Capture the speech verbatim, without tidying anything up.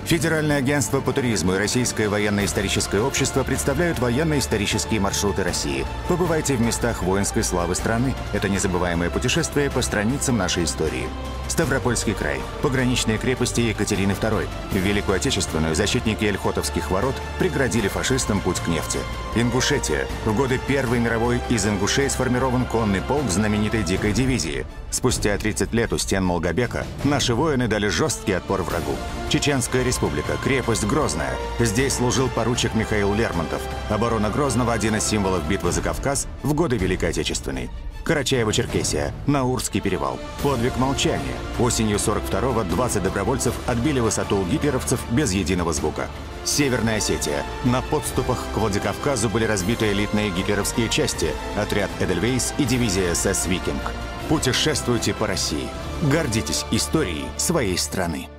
Федеральное агентство по туризму и Российское военно-историческое общество представляют военно-исторические маршруты России. Побывайте в местах воинской славы страны. Это незабываемое путешествие по страницам нашей истории. Ставропольский край. Пограничные крепости Екатерины второй. В Великую Отечественную защитники Ольхотовских ворот преградили фашистам путь к нефти. Ингушетия. В годы Первой мировой из ингушей сформирован конный полк знаменитой Дикой дивизии. Спустя тридцать лет у стен Молгобека наши воины дали жесткий отпор врагу. Чеченская республика, крепость Грозная. Здесь служил поручик Михаил Лермонтов. Оборона Грозного – один из символов битвы за Кавказ в годы Великой Отечественной. Карачаево-Черкесия, Наурский перевал. Подвиг молчания. Осенью сорок второго двадцать добровольцев отбили высоту у гитлеровцев без единого звука. Северная Осетия. На подступах к Владикавказу были разбиты элитные гитлеровские части, отряд Эдельвейс и дивизия эс эс «Викинг». Путешествуйте по России. Гордитесь историей своей страны.